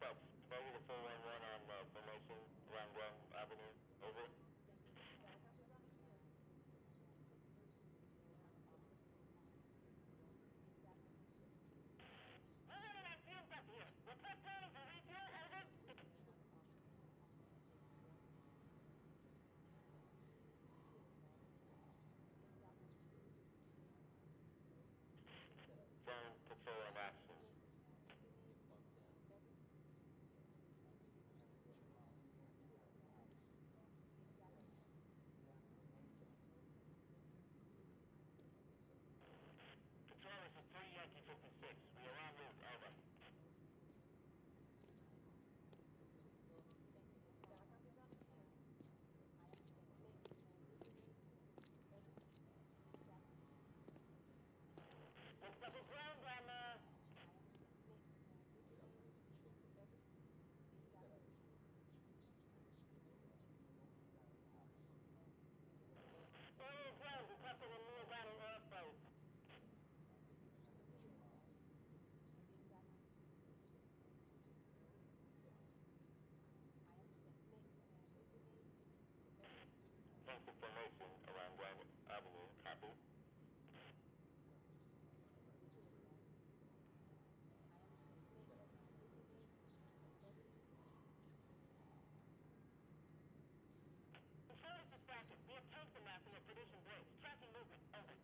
Over the 411 on formation around Guam Avenue. Over. Zone patrol in action. Control is a 3 Yankee 56. We are en route. Over. Looks like a ground on Area ground requesting a new battle airplane. Central formation around Guam Avenue. Copy. Control is distracted. We have tanked the map in a tradition break. Tracking movement. Over.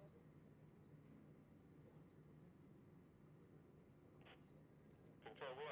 Control, we're